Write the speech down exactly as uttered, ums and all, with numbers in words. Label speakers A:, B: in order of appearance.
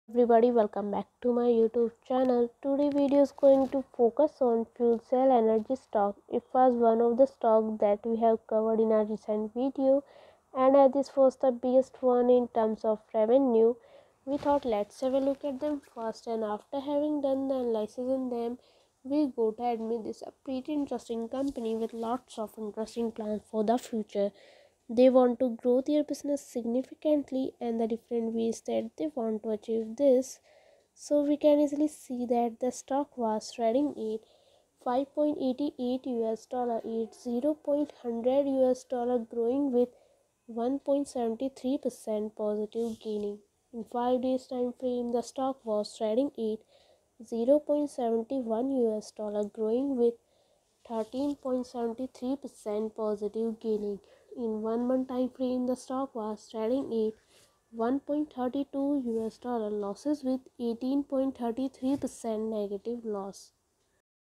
A: everybody, welcome back to my YouTube channel. Today video is going to focus on fuel cell energy stock. It was one of the stock that we have covered in our recent video, and as this was the biggest one in terms of revenue, we thought let's have a look at them first, and after having done the analysis in them, we go to admit this a pretty interesting company with lots of interesting plans for the future. They want to grow their business significantly and the different ways that they want to achieve this. So we can easily see that the stock was trading at five point eight eight U S dollar at zero point one hundred U S dollar, growing with one point seven three percent positive gaining. In five days time frame, the stock was trading at zero point seven one U S dollar, growing with thirteen point seven three percent positive gaining. In one month time frame, the stock was trading at one point three two U S dollar losses with eighteen point three three percent negative loss.